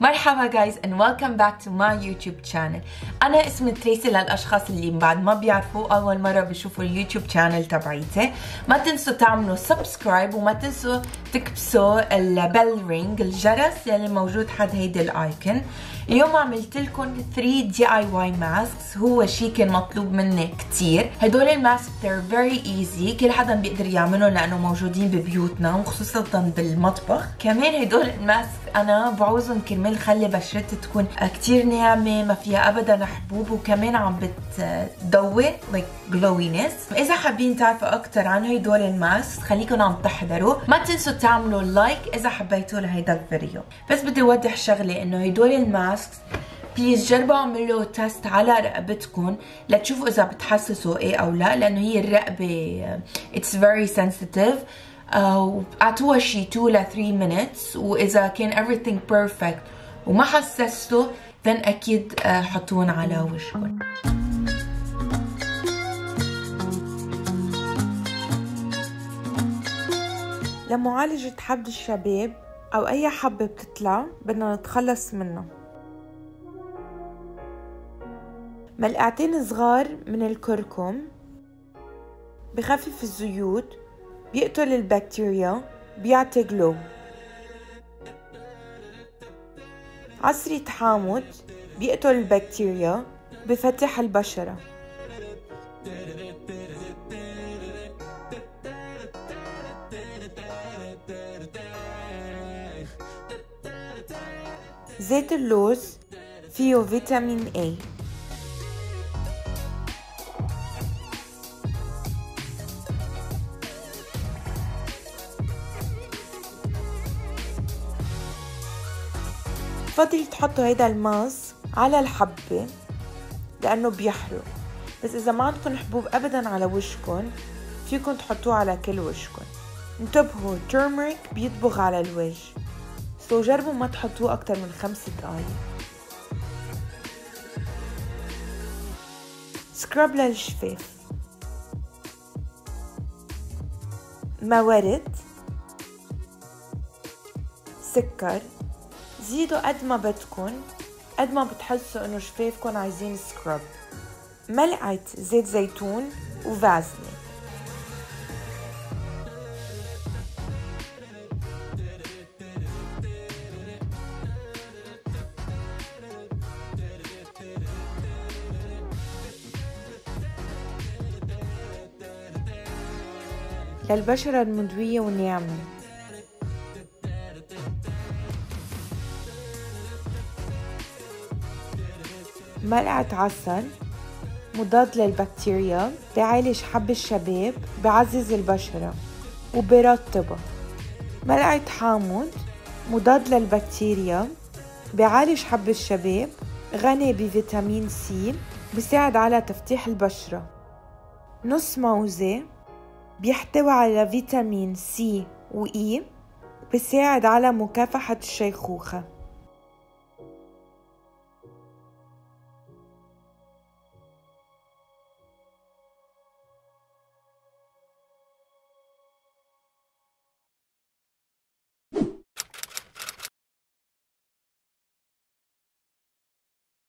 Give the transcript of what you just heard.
مرحبا guys and welcome back to my YouTube channel. أنا اسمي تريسي للأشخاص اللي بعد ما بيعرفوا أول مرة بيشوفوا اليوتيوب channel تبعيتي. ما تنسوا تعملوا سبسكرايب وما تنسوا تكبسوا البل رينج الجرس يلي موجود حد هيدي الآيكون. اليوم عملت لكم 3 DIY ماسكس، هو شيء كان مطلوب مني كتير. هدول الماسك they're very easy، كل حدا بيقدر يعملهم لأنه موجودين ببيوتنا وخصوصا بالمطبخ. كمان هدول الماسك أنا بعوزهم كرمال خلي بشرتي تكون كتير ناعمة، ما فيها أبدا حبوب، وكمان عم بتضوي like glowiness. إذا حابين تعرفوا أكتر عن هدول الماسك خليكم عم تحضروا. ما تنسوا تعملوا لايك إذا حبيتوا لهيدا الفيديو. بس بدي أوضح شغلة، إنه هدول الماسك بليز جربوا اعملوا تيست على رقبتكم لتشوفوا إذا بتحسسوا إيه أو لا، لأنه هي الرقبة it's very sensitive. اعطوها شي 2 ل 3 minutes، وإذا كان everything perfect وما حسستوا then أكيد حطون على وجهكم. لمعالجة حب الشباب أو أي حبة بتطلع بدنا نتخلص منها. ملعقتين صغار من الكركم بخفف الزيوت، بيقتل البكتيريا، بيعطي جلو. عصرة حامض بيقتل البكتيريا، بفتح البشرة. زيت اللوز فيه فيتامين A. بفضل تحطوا هيدا الماسك على الحبة لأنه بيحرق، بس إذا ما عندكم حبوب أبدا على وجهكم فيكم تحطوه على كل وجهكم. انتبهوا تيرمريك بيطبخ على الوجه، سو جربوا ما تحطوه أكتر من 5 دقايق. سكراب للشفاف، موارد، سكر. زيدوا قد ما بدكن، قد ما بتحسوا انه شفافكن عايزين سكراب. ملعقة زيت زيتون وفازلين. للبشرة المدوية والناعمة. ملعقة عسل مضاد للبكتيريا، بيعالج حب الشباب، بيعزز البشرة وبيرطبها. ملعقة حامض مضاد للبكتيريا، بيعالج حب الشباب، غني بفيتامين سي، بيساعد على تفتيح البشرة. نص موزة بيحتوي على فيتامين سي وإي، بيساعد على مكافحة الشيخوخة.